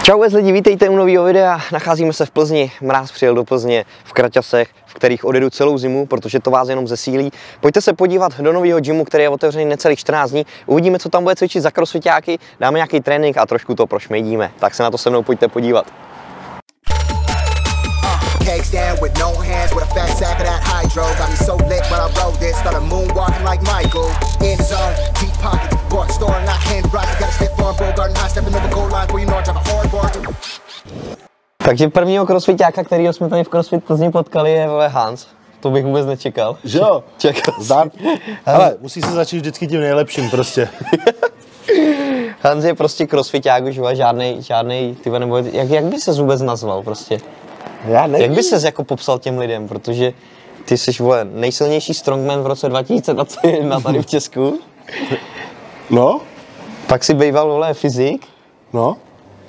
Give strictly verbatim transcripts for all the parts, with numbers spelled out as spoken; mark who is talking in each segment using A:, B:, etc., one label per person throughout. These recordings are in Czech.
A: Čau lidi, vítejte u nového videa. Nacházíme se v Plzni, mráz přijel do Plzně v kraťasech, v kterých odjedu celou zimu, protože to vás jenom zesílí. Pojďte se podívat do nového gymu, který je otevřený necelých čtrnáct dní. Uvidíme, co tam bude cvičit za crossfitáky, dáme nějaký trénink a trošku to prošmejdíme. Tak se na to se mnou pojďte podívat.
B: Cakes down with no hands, with a fat sack of that hydro. Got me so lit when I rode this, started moonwalking like Michael. In the zone, deep pockets, bought store, not hand rocket. Got a stiff arm, bro, garden high, stepping over goal line, where you know I drive a hard bar.
A: Takže prvního crossfitáka, kterýho jsme tady v CrossFit Plzni potkali, je vole Hans. To bych vůbec nečekal.
C: Že jo?
A: Čekal
C: Zdám. Ale musí se začít vždycky tím nejlepším prostě.
A: Hans je prostě crossfiták už, žádnej, žádnej, tyhle, nebo jak, jak by ses vůbec nazval prostě?
C: Já nevím.
A: Jak by ses jako popsal těm lidem, protože ty jsi vole nejsilnější strongman v roce dva tisíce dvacet jedna tady v Česku.
C: No?
A: Pak si býval vole fyzik.
C: No?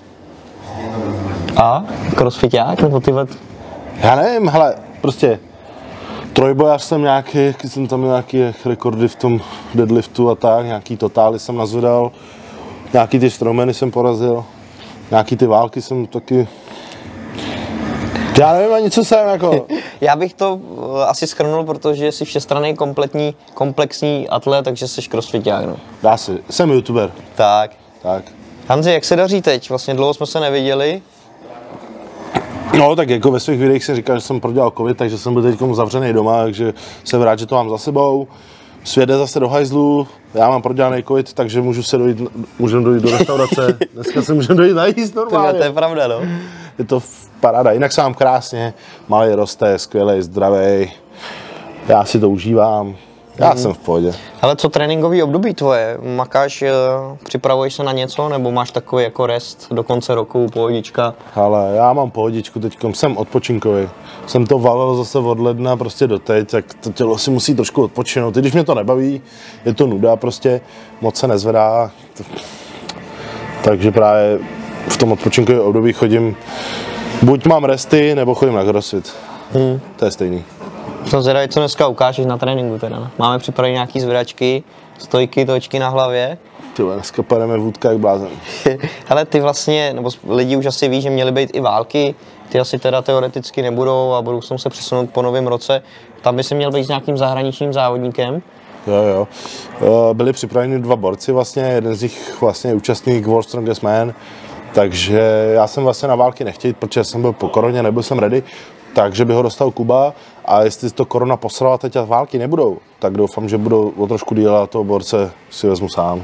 A: A crossfiták nebo tyhle?
C: Já nevím, hele, prostě trojbojař jsem nějaký, jsem tam měl nějaký rekordy v tom deadliftu a tak, nějaký totály jsem nazvedal, nějaký ty strongmany jsem porazil, nějaký ty války jsem taky. Já nevím ani, co jsem jako.
A: Já bych to uh, asi shrnul, protože jsi všestranný kompletní, komplexní atlet, takže jsi crossfiták, no.
C: Dá si, jsem youtuber.
A: Tak.
C: Tak.
A: Hanzi, jak se daří teď? Vlastně dlouho jsme se neviděli.
C: No, tak jako ve svých videích jsem říkal, že jsem prodělal covid, takže jsem byl teď zavřený doma, takže jsem rád, že to mám za sebou. Svět jde zase do hajzlu, já mám prodělaný covid, takže můžu se dojít, můžeme dojít do restaurace. Dneska se můžeme dojít najíst normálně.
A: To je pravda, no.
C: Je to paráda, jinak se mám krásně, malý roste, skvělej, zdravý, já si to užívám, já mm. jsem v pohodě.
A: Ale co tréninkový období tvoje? Makáš, připravuješ se na něco, nebo máš takový jako rest do konce roku, pohodička?
C: Ale já mám pohodičku teďkom, jsem odpočinkový. Jsem to valil zase od ledna prostě do teď, tak to tělo si musí trošku odpočinout. I když mě to nebaví, je to nuda prostě, moc se nezvedá. Takže právě v tom odpočinkovém období chodím, buď mám resty, nebo chodím na crossfit. Hmm. To je stejný.
A: Jsem zvědavý, co dneska ukážeš na tréninku teda. Máme připravené nějaký zvedačky, stojky, točky na hlavě.
C: Ty dneska pademe vůdka jak blázen.
A: Ale ty vlastně, nebo lidi už asi ví, že měly být i války, ty asi teda teoreticky nebudou a budou se přesunout po novém roce. Tam by si měl být s nějakým zahraničním závodníkem.
C: Jo, jo. Byli připraveni dva borci vlastně, jeden z nich vlastně je účastník World Strongest Man, takže já jsem vlastně na války nechtěl, protože jsem byl po koroně, nebyl jsem ready, takže by ho dostal Kuba a jestli to korona posrala teď a války nebudou, tak doufám, že budou o trošku díl a toho borce si vezmu sám.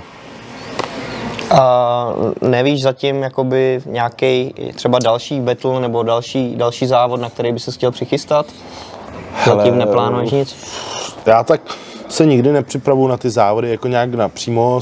A: A nevíš zatím jakoby nějaký třeba další battle nebo další, další závod, na který by se chtěl přichystat? Zatím neplánuješ nic?
C: Já tak se nikdy nepřipravuju na ty závody jako nějak napřímo,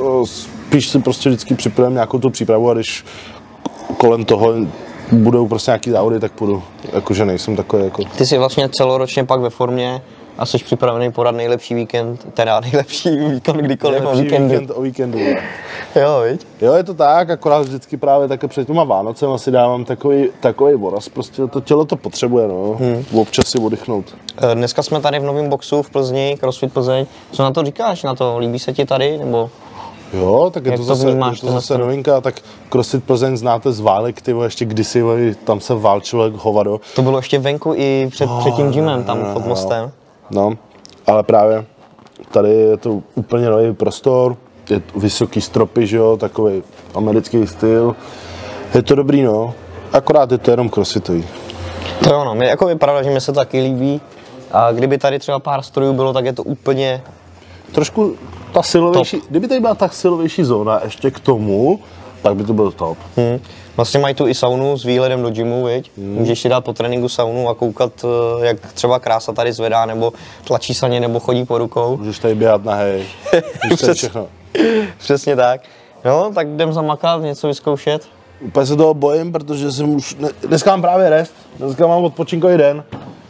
C: spíš si prostě vždycky připravím nějakou tu přípravu a když kolem toho budou prostě nějaký závody, tak půjdu, jakože nejsem takový jako.
A: Ty jsi vlastně celoročně pak ve formě a jsi připravený podat nejlepší víkend, teda nejlepší víkend kdykoliv o víkendu.
C: Víkend o víkendu.
A: Jo, viď?
C: Jo, je to tak, akorát vždycky právě také před těma Vánocem asi dávám takový, takový voraz, prostě to tělo to potřebuje, no, hmm. občas si oddychnout.
A: Dneska jsme tady v novém boxu v Plzni, CrossFit Plzeň. Co na to říkáš, na to? Líbí se ti tady, nebo?
C: Jo, tak je to,
A: to
C: zase,
A: vnímáš,
C: je to zase novinka, tak CrossFit Plzeň znáte z válek, tyvo, ještě kdysi, tam se válčilo jak hovado.
A: To bylo ještě venku i před, oh, před tím gymem, tam no, pod mostem.
C: No, ale právě tady je to úplně nový prostor, je vysoký stropy, že jo, takový americký styl. Je to dobrý, no, akorát je to jenom crossfitový.
A: To jo, no, mě, jako je pravda, že mi se to taky líbí. A kdyby tady třeba pár strojů bylo, tak je to úplně
C: trošku ta silovější, top. Kdyby tady byla tak silovější zóna ještě k tomu, tak by to bylo top.
A: Hmm. Vlastně mají tu i saunu s výhledem do gymu, viď? Hmm. Můžeš si dát po tréninku saunu a koukat, jak třeba krása tady zvedá, nebo tlačí saně, nebo chodí po rukou.
C: Můžeš tady běhat nahej, můžeš tady všechno.
A: Přesně tak. No, tak jdem zamakat, něco vyzkoušet.
C: Úplně se toho bojím, protože jsem už, dneska mám právě rest, dneska mám odpočinkový den,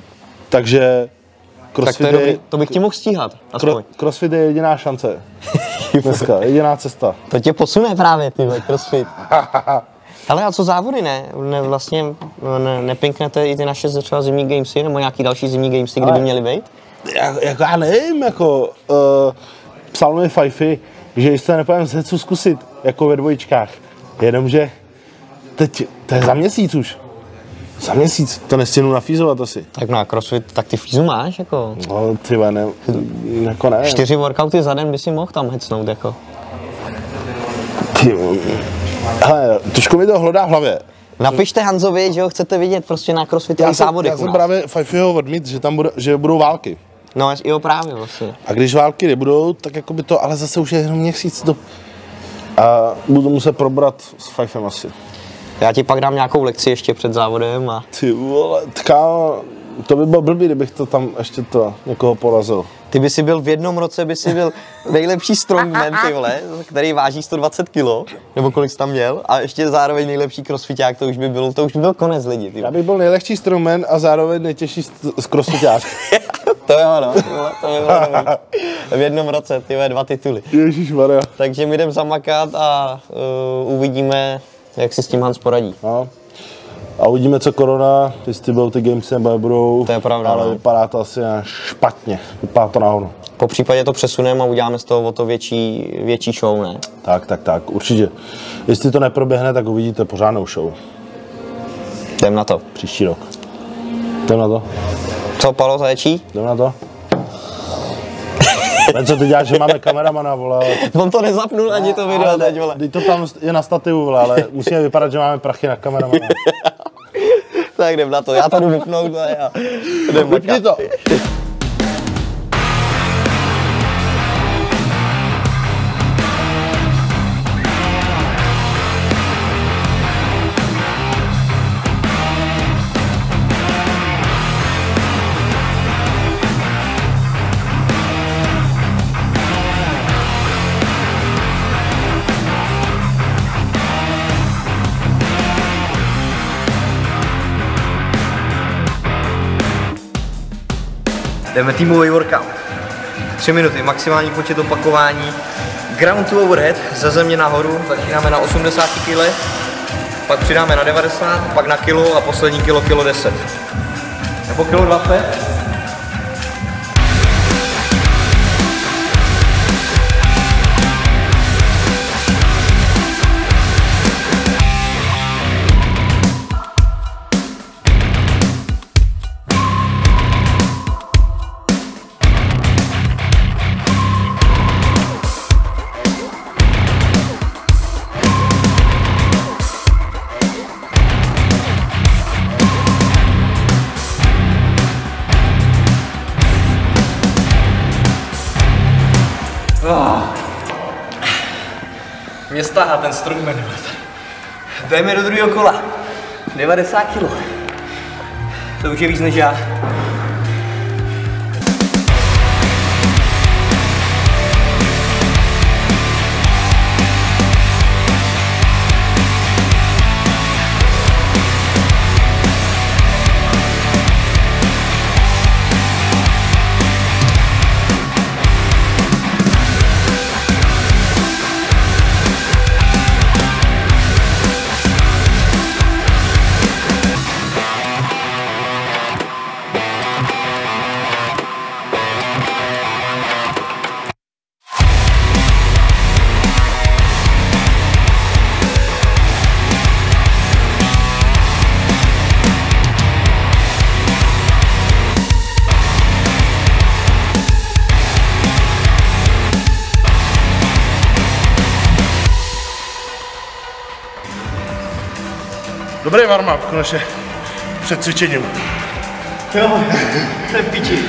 C: takže crossfit
A: tak to, je dobrý, to bych ti mohl stíhat, aspoň.
C: Crossfit je jediná šance. Dneska, jediná cesta.
A: To tě posune právě, tyhle, crossfit. Ale a co závody, ne? ne vlastně ne, nepinknete i ty naše třeba zimní gamesy, nebo nějaký další zimní gamesy, kdyby měly být?
C: Jak, jako já nevím, jako uh, psal mi Fajfy, že jste nepojďme se co zkusit, jako ve dvojičkách. Jenomže teď, to je za měsíc už. Za měsíc, to nestěnu nafízovat asi.
A: Tak na crossfit, tak ty fízu máš, jako.
C: No, ty ne, jako ne.
A: Čtyři workouty za den by si mohl tam hecnout, jako.
C: Ty, hele, trošku mi to hlodá v hlavě.
A: Napište Hanzovi, že ho chcete vidět prostě na crossfitových závodech.
C: Já jsem právě Fajfiho odmít, že tam bude, že budou války.
A: No, jo, právě vlastně.
C: A když války nebudou, tak jako by to, ale zase už je jenom měsíc do... A budu muset probrat s Fajfem asi.
A: Já ti pak dám nějakou lekci ještě před závodem a...
C: Ty vole, tká, to by bylo blbý, kdybych to tam ještě to někoho porazil.
A: Ty by si byl v jednom roce, by si byl nejlepší strongman, ty vole, který váží sto dvacet kilo, nebo kolik jsi tam měl, a ještě zároveň nejlepší crossfiták, to už by byl, to už by byl konec lidi, ty.
C: Já bych byl nejlehčí strongman a zároveň nejtěžší crossfiták.
A: To jo, no, to jo, no. V jednom roce, ty dva tituly.
C: Ježišmarja.
A: Takže my jdem zamakat a uh, uvidíme, jak si s tím Hans poradí.
C: No. A uvidíme, co korona, jestli budou ty gamesy nebo nebudou.
A: To je pravda,
C: ale
A: no.
C: Vypadá to asi špatně, vypadá to nahoru.
A: Po případě to přesuneme a uděláme z toho o to větší, větší show, ne?
C: Tak, tak, tak, určitě. Jestli to neproběhne, tak uvidíte pořádnou show.
A: Jdem na to.
C: Příští rok. Jdem na to.
A: Co, Palo Zaječí?
C: Jdem na to. Jen co ty děláš, že máme kameramana, vole.
A: On to nezapnul ani to video teď, vole.
C: Teď to tam je na stativu, vole, ale musíme vypadat, že máme prachy na kameramana.
A: Tak jdem na to, já to jdu vypnout a já jdem
C: Vypni to.
A: Jdeme týmový workout. Tři minuty, maximální počet opakování. Ground to overhead, ze země nahoru, začínáme na osmdesát kilech, pak přidáme na devadesát, pak na kilo a poslední kilo, kilo deset. Nebo kilo dvacet. Oh. Mě stáhá ten strongman. Jdeme do druhého kola. devadesát kilo. To už je víc než já.
C: Dobrý warm-up, konečně před cvičením.
A: Jo, to je piči.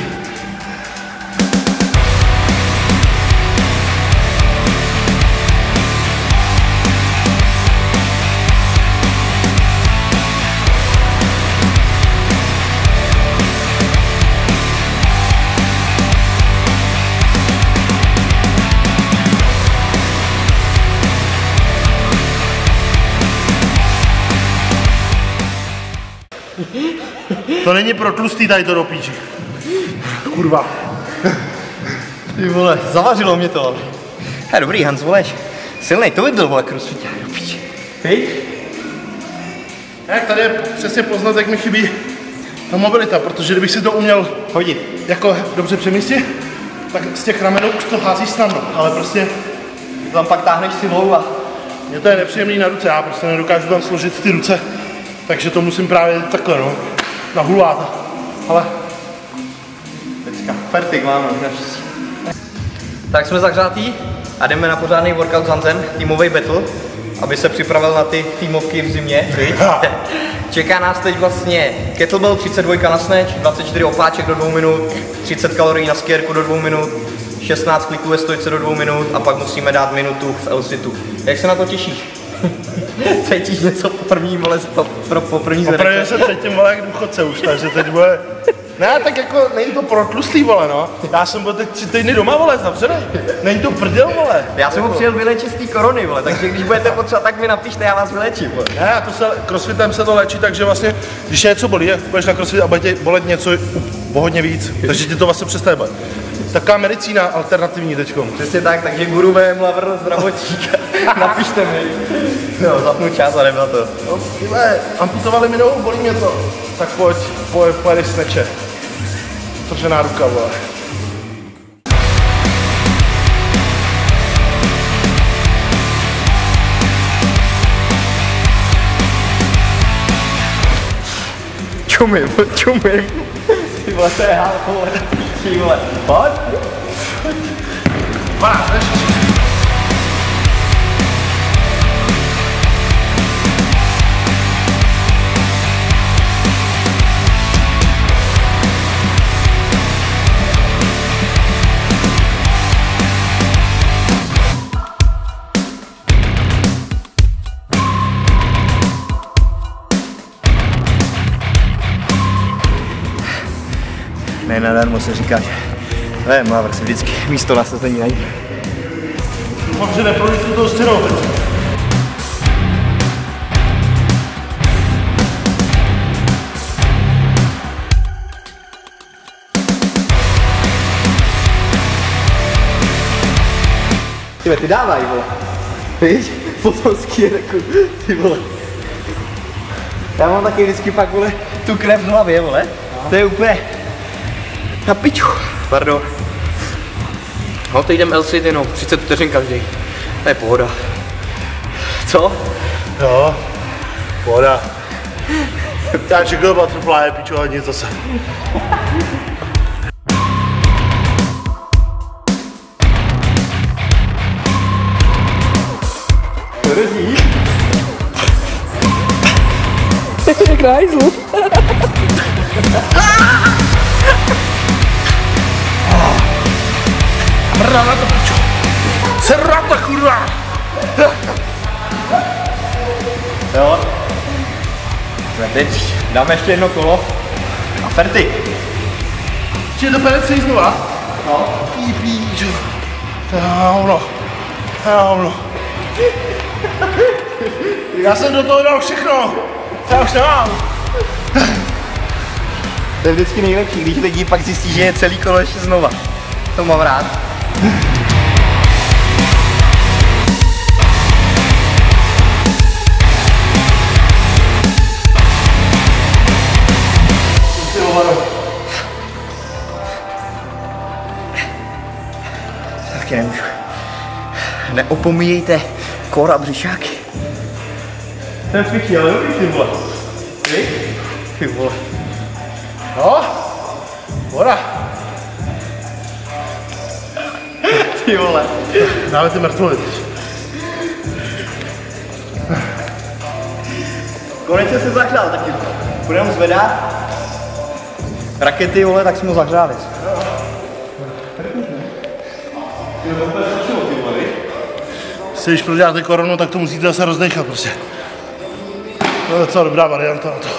C: To není pro tlustý tady to do píči. Kurva.
A: Ty vole, zavařilo mě to. Hej, dobrý, Hans, voleš. Silnej, to by byl, vole, crossfiták, do píči. Hej?
C: Jak tady je přesně poznat, jak mi chybí ta mobilita, protože kdybych si to uměl
A: Hodit.
C: jako dobře přemístit, tak z těch ramenů už to hází snadno, ale prostě
A: Tam pak táhneš silou a
C: Mně to je nepříjemný na ruce, já prostě nedokážu tam složit ty ruce, takže to musím právě takhle, no, nahulát. Ale
A: teďka, perfekt máme. Tak jsme zahřátí a jdeme na pořádný workout s Hanzem, týmový battle, aby se připravil na ty týmovky v zimě. Čeká nás teď vlastně kettlebell třicet dva na snatch, dvacet čtyři opáček do dvou minut, třicet kalorií na skierku do dvou minut, šestnáct kliků ve stojce do dvou minut a pak musíme dát minutu v L-situ. Jak se na to těšíš? Cítíš něco po první, vole, po, pro, po první zvedek?
C: Poprvé se cítím, vole, jak důchodce už, takže teď bude... Ne, tak jako, není to pro tlustý, vole, no. Já jsem byl teď tři týdny doma, vole, zavřenej. Není to prdel, vole.
A: Já jsem ho přijel vylečit z té korony, vole, takže když budete potřebovat, tak mi napište, já vás vylečím, vole.
C: Ne, to se, crossfitem se to léčí, takže vlastně, když něco bolí, budeš na crossfit a bude tě bolet něco o hodně víc, takže ti to vlastně přestane bolet. Taková medicína alternativní teďko.
A: Přesně tak, takže guru V M Lavr zdravotníka, napište mi. No, zapnu čas a nebylo to.
C: No, tyhle, amputovali mi nohu, bolí mě to. Tak pojď, pojď, pojď sneče. Tržená ruka, vole.
A: Čumím, čumím. Ty vole, to je hál, vole. Ty vole, pojď.
C: dvanáct, než?
A: Ne, nadarmo se říká, že V M Lavr si vždycky místo nasazení najde.
C: Doufám, že neprojdu tu toho stěnou teď.
A: Tyve, ty dávaj, vole. Víš? Potom skýrku, ty vole. Já mám taky vždycky pak, vole, tu krev v hlavě, vole. To je úplně na piču. Pardon. No, teď jdem L-sit jenom třicet vteřin každý. To je pohoda. Co?
C: Jo, pohoda. Já čekal butterfly, piču, a nic zase.
A: To drží. Jak na hajzlu.
C: Mrda na to, pičo. Serrata, kurva.
A: Jo. Teď dáme ještě jedno kolo. A fertik.
C: Či do penecí znova?
A: No.
C: Pí, píčo. Hovno. Hovno. Já jsem do toho dal všechno. Já už nemám.
A: To je vždycky nejlepší, když lidi pak zjistí, že je celý kolo ještě znova. To mám rád. Taky nemůžu. Neopomíjejte kor a břišáky. Ten pičí, ale dobrý, ty vole. Ty? Ty vole.
C: No, voda.
A: Ty vole.
C: Dáme ty mrtvoly teď.
A: Konečně se zahřál taky. Budeme zvedat rakety, vole, tak jsme ho zahřáli.
C: Si když proděláte koronu, tak to musíte zase rozdechat prostě. To je docela dobrá varianta na to.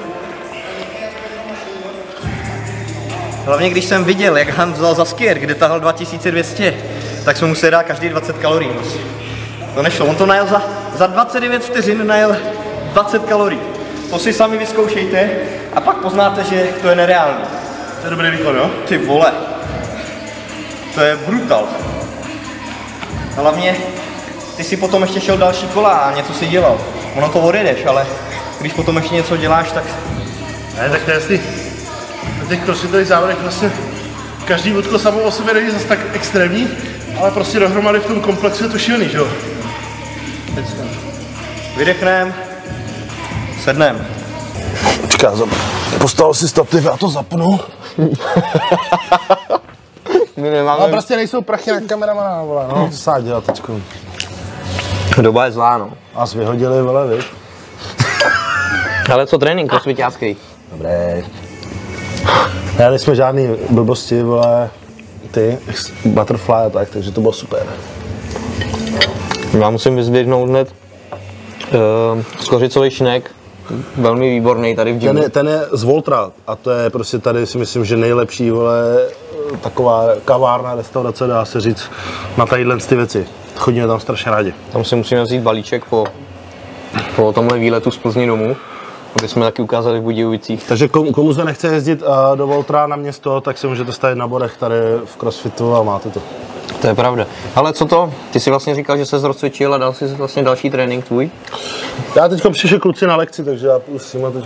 A: Hlavně když jsem viděl, jak Han vzal za skier, kde tahal dva tisíce dvě stě, tak jsme museli dát každý dvacet kalorií. To nešlo, on to najel za, za dvacet devět vteřin, najel dvacet kalorií. To si sami vyzkoušejte a pak poznáte, že to je nereálný.
C: To je dobrý výkon, jo?
A: Ty vole, to je brutal. Hlavně, ty si potom ještě šel další kola a něco si dělal. Ono to odjedeš, ale když potom ještě něco děláš, tak...
C: Ne, tak to je jasný. Na těch crossfitových závodech vlastně každý vodko samo o sobě není zase tak extrémní, ale prostě dohromady v tom komplexu je to šílený, že jo?
A: Vydechnem, sednem.
C: Počká, postavil si stativ, já to zapnu.
A: My nemáme...
C: Ale prostě nejsou prachy na kameramana, vole, no, co se dělat teďko.
A: Doba je zlá, no.
C: A jsi vyhodili, vole, vy.
A: Ale co trénink, crossfitácký?
C: Dobré. Já nejsme žádný blbosti, vole, ty, butterfly a tak, takže to bylo super.
A: Já musím vyzdvihnout hned uh, skořicový šnek, velmi výborný tady v gymu.
C: Ten je, ten je z Voltra a to je prostě tady si myslím, že nejlepší, vole, taková kavárna, restaurace, dá se říct, na tadyhle ty věci. Chodíme tam strašně rádi.
A: Tam si musíme vzít balíček po, po tomhle výletu z Plzně domů, aby jsme taky ukázali v Budějovicích.
C: Takže komu, komu se nechce jezdit uh, do Voltra na město, tak si můžete stavit na bodech tady v CrossFitu a máte to.
A: To je pravda. Ale co to? Ty jsi vlastně říkal, že se rozcvičil a dal si vlastně další trénink tvůj?
C: Já teď přišel kluci na lekci, takže já půjdu s nima teď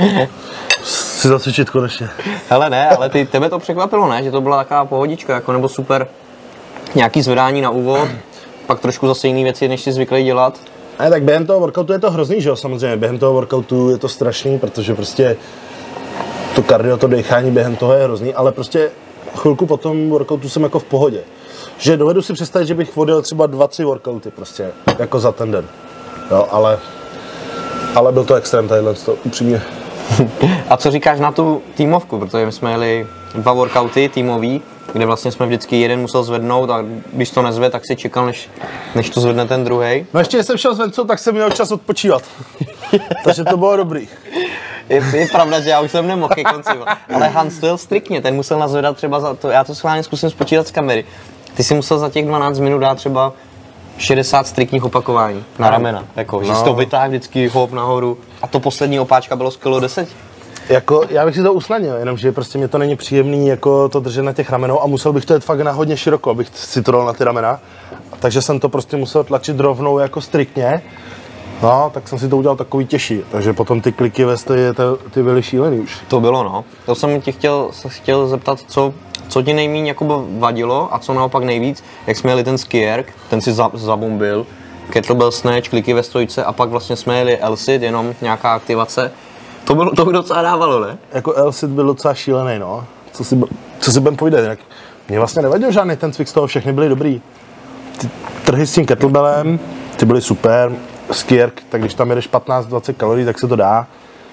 C: si zacvičit konečně.
A: Hele ne, ale ty, tebe to překvapilo, ne? Že to byla taková pohodička, jako nebo super nějaký zvedání na úvod, pak trošku zase jiné věci, než jsi zvyklý dělat.
C: Ne, tak během toho workoutu je to hrozný, že jo, samozřejmě. Během toho workoutu je to strašný, protože prostě to kardio, to dechání během toho je hrozný, ale prostě chvilku po tom workoutu jsem jako v pohodě. Že dovedu si představit, že bych odjel třeba dva, tři workouty prostě, jako za ten den. Jo, ale, ale byl to extrém tadyhle, to upřímně.
A: A co říkáš na tu týmovku, protože my jsme jeli dva workouty týmový, kde vlastně jsme vždycky jeden musel zvednout a když to nezved, tak si čekal, než, než to zvedne ten druhý.
C: No ještě, když jsem šel zvednout, tak jsem měl čas odpočívat. Takže to bylo dobrý.
A: Je, je pravda, že já už jsem nemohl ke konci, ale Hans to jel striktně, ten musel nazvedat třeba za to, já to schválně zkusím spočítat z kamery. Ty si musel za těch dvanáct minut dát třeba šedesát striktních opakování na ramena, jako, že
C: no.
A: jsi to vytáhl vždycky hop nahoru a to poslední opáčka bylo z kilo deset.
C: Jako, já bych si to usnadnil, jenomže prostě mě to není příjemný jako to držet na těch ramenou a musel bych to jet fakt na hodně široko, abych si to dal na ty ramena. Takže jsem to prostě musel tlačit rovnou jako striktně. No, tak jsem si to udělal takový těžší, takže potom ty kliky ve stoji, ty byly šílený už.
A: To bylo, no. To jsem tě chtěl, se chtěl zeptat, co, co ti nejméně jako vadilo a co naopak nejvíc, jak jsme jeli ten skierk, ten si za, zabombil, kettlebell snatch, kliky ve stojce a pak vlastně jsme jeli L-sit, jenom nějaká aktivace. To bylo, to by docela dávalo, ne?
C: Jako L-sit byl docela šílený, no. Co si, co si budem povídat, jinak mě vlastně nevadil žádný ten cvik z toho, všechny byly dobrý. Ty trhy s tím kettlebellem, ty byly super. Skierk, tak když tam jedeš patnáct dvacet kalorií, tak se to dá.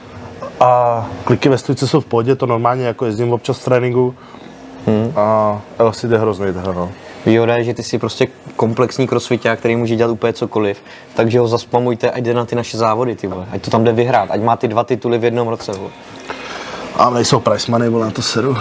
C: A kliky ve stojce jsou v pohodě, to normálně jako jezdím občas v tréninku. Hmm. A L-sit je hrozný teda, no.
A: Výhoda je, že ty jsi prostě komplexní crossfiták, který může dělat úplně cokoliv, takže ho zaspamujte, ať jde na ty naše závody, ty vole. Ať to tam jde vyhrát, ať má ty dva tituly v jednom roce, vole.
C: A nejsou price money, vole, na to seru.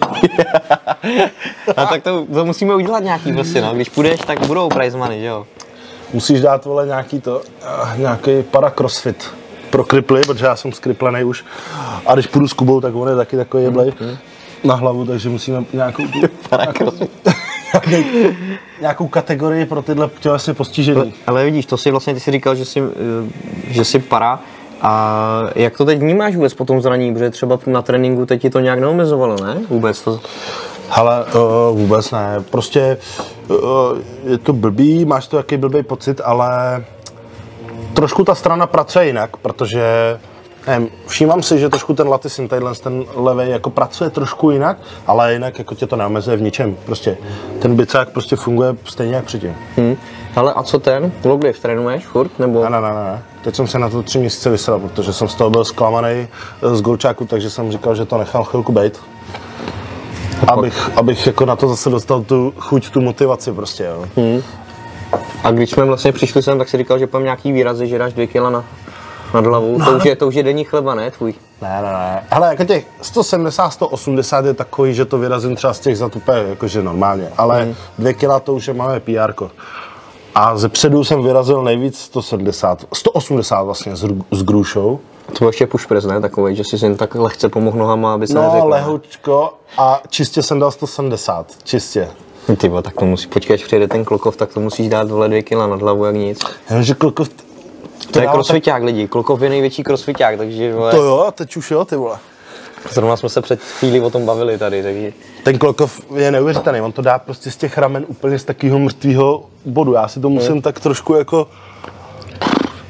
A: A tak to, to musíme udělat nějaký prostě, no. Když půjdeš, tak budou price money, že jo?
C: Musíš dát, vole, nějaký to, uh, nějaký para crossfit pro kriply, protože já jsem skriplený už. A když půjdu s Kubou, tak on je taky takový jeblej mm-hmm. na hlavu, takže musíme nějakou, nějakou, nějakou, nějakou kategorii pro tyhle tělesně postižení.
A: Ale vidíš, to si vlastně, ty jsi říkal, že jsi, že jsi para. A jak to teď vnímáš vůbec po tom zranění, protože třeba na tréninku teď ti to nějak neomezovalo, ne? Vůbec to...
C: Hele, uh, vůbec ne, prostě uh, je to blbý, máš to jaký blbý pocit, ale trošku ta strana pracuje jinak, protože nevím, všímám si, že trošku ten latisin, tadyhle ten levej jako pracuje trošku jinak, ale jinak jako tě to neomezuje v ničem, prostě ten bicák prostě funguje stejně jak předtím.
A: Hmm. Ale a co ten? Loglift trénuješ furt, nebo?
C: Ne, ne, ne, ne, teď jsem se na to tři měsíce vysral, protože jsem z toho byl zklamaný z golčáku, takže jsem říkal, že to nechal chvilku bejt. Abych, abych jako na to zase dostal tu chuť, tu motivaci prostě, jo.
A: Hmm. A když jsme vlastně přišli sem, tak si říkal, že půjdeme nějaký výrazy, že dáš dvě kila na, nad hlavou. No, to, už je, to už je denní chleba, ne tvůj?
C: Ne, ne, ne. Hele, jako těch sto sedmdesát, sto osmdesát je takový, že to vyrazím třeba z těch zatupé, jakože normálně. Ale hmm. dvě kila to už je máme P R ko. A ze předu jsem vyrazil nejvíc sto sedmdesát, sto osmdesát vlastně s, s grůšou.
A: To byl ještě push press, ne? Takový, že si jen tak lehce pomohl nohama, aby se
C: no,
A: neřekl.
C: No, lehučko a čistě jsem dal sto sedmdesát, čistě.
A: Ty vole, tak to musí, počkej, až přijde ten Klokov, tak to musíš dát vole dvě kila nad hlavu jak nic.
C: Jenomže Klokov...
A: To, to je crossfiták tak... lidi, Klokov je největší crossfiták, takže vole...
C: To jo, teď už jo, ty vole.
A: Zrovna jsme se před chvílí o tom bavili tady, takže...
C: Ten Klokov je neuvěřitelný, on to dá prostě z těch ramen úplně z takového mrtvého bodu, já si to musím hmm. tak trošku jako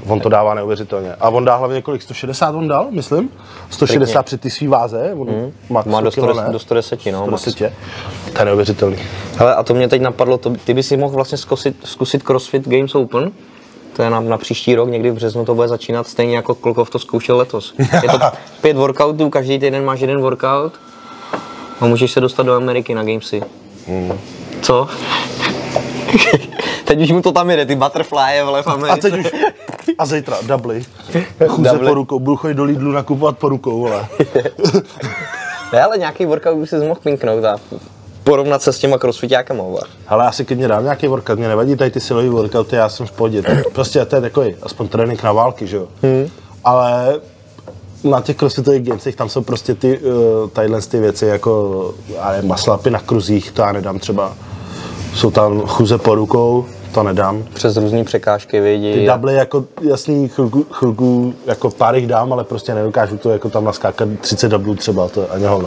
C: On to dává neuvěřitelně. A on dá hlavně kolik? sto šedesát on dal, myslím? sto šedesát Pěkně. Při ty svý váze. On
A: mm.
C: má,
A: má do,
C: kilo,
A: do sto deset, no.
C: sto deset. To je neuvěřitelný.
A: Hele, a to mě teď napadlo, to, ty by si mohl vlastně zkusit, zkusit CrossFit Games Open. To je na, na příští rok, někdy v březnu to bude začínat, stejně jako Klokov to zkoušel letos. Je to pět workoutů, každý týden máš jeden workout a můžeš se dostat do Ameriky na Gamesy. Mm. Co? Teď už mu to tam jede, ty butterfly vole v Americe.
C: A teď už, a zítra, dubly. Chůze
A: Double.
C: po rukou, budu chodit do Lidlu nakupovat po rukou, vole.
A: Ne, ale nějaký workout už si mohl pinknout a porovnat se s těma crossfitákama.
C: Ale já si klidně dám nějaký workout, mě nevadí tady ty silový workouty, já jsem v pohodě. Prostě to je takový, aspoň trénink na války, že jo. Hmm. Ale na těch crossfitových gamesech tam jsou prostě ty, uh, tadyhle ty věci, jako maslapy na kruzích, to já nedám třeba. Jsou tam chůze po rukou, to nedám.
A: Přes různý překážky, vidí.
C: Ty double jako jasný chvilku, chvilku jako pár jich dám, ale prostě nedokážu to jako tam naskákat třicet doublů třeba, to je ani hovno.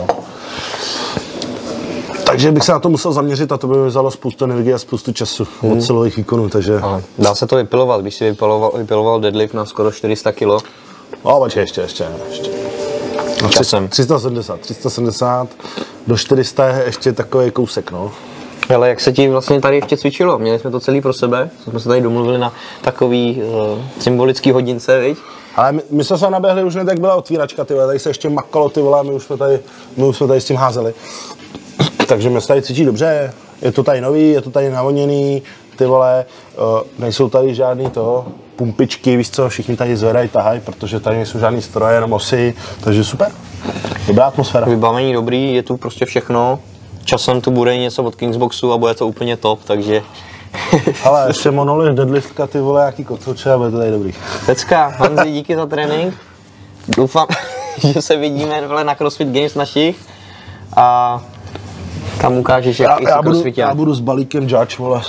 C: Takže bych se na to musel zaměřit a to by mi vzalo spoustu energie a spoustu času hmm. od silových výkonů, takže...
A: Aha. Dá se to vypilovat, když si vypiloval, vypiloval deadlift na skoro čtyři sta kilo.
C: No, počkej, ještě, ještě, ještě. No,
A: Časem.
C: tři sta sedmdesát, tři sta sedmdesát do čtyři sta je ještě takový kousek, no.
A: Ale jak se ti vlastně tady ještě cvičilo? Měli jsme to celý pro sebe, jsme se tady domluvili na takový uh, symbolický hodince, viď?
C: Ale my, my jsme se naběhli, už ne, tak byla otvíračka, ty vole, tady se ještě makalo, ty vole, my už jsme tady, my už jsme tady s tím házeli. Takže mě se tady cvičí dobře, je to tady nový, je to tady navoněný, ty vole, uh, nejsou tady žádný to, pumpičky, víš co, všichni tady zvedají, tahají, protože tady nejsou žádný stroje, jenom osy, takže super, dobrá atmosféra.
A: Vybavení dobrý, je tu prostě všechno, časem tu bude něco od Kingsboxu a bude to úplně top, takže...
C: Ale ještě monolith, deadliftka, ty vole, jaký kotouče a bude to tady dobrý.
A: Pecka, Hanzi, díky za trénink, doufám, že se vidíme vole, na CrossFit Games našich a tam ukážeš, jak
C: já, já, budu,
A: crossfiták.
C: já budu s balíkem judge, vole.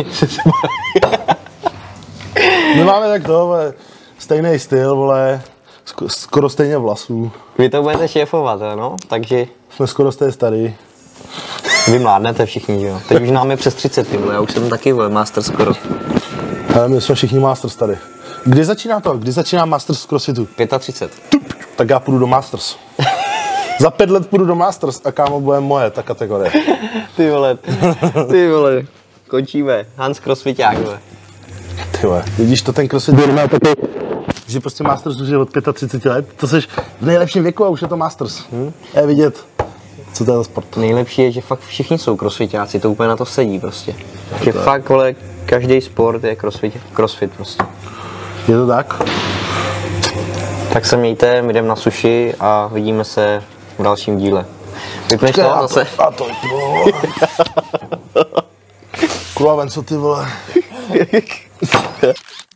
C: My máme tak to, vole, stejný styl, vole, skoro stejně vlasů.
A: Vy to budete šéfovat, no, takže...
C: Jsme skoro stejně starý.
A: Vy mládnete všichni, jo. Teď už nám je přes třicet, vole, já už jsem taky, vole, master skoro.
C: Ale my jsme všichni masters tady. Kdy začíná to? Kdy začíná masters v crossfitu?
A: třicet pět.
C: Tak já půjdu do masters. Za pět let půjdu do masters a kámo, bude moje ta kategorie.
A: Ty vole, ty vole, končíme. Hans crossfiták, vole.
C: Ty vole, vidíš to, ten crossfit má taky, že prostě masters už je od třicet pět let, to jsi v nejlepším věku a už je to masters. Hm? Je vidět, co to je za sport.
A: Nejlepší je, že fakt všichni jsou crossfitáci, to úplně na to sedí prostě. Že to fakt, vole, každý sport je crossfit, crossfit prostě.
C: Je to tak?
A: Tak se mějte, my jdeme na sushi a vidíme se v dalším díle. Vypneš to
C: a
A: zase?
C: To, a to vypnu. Kurva, ven co ty vole.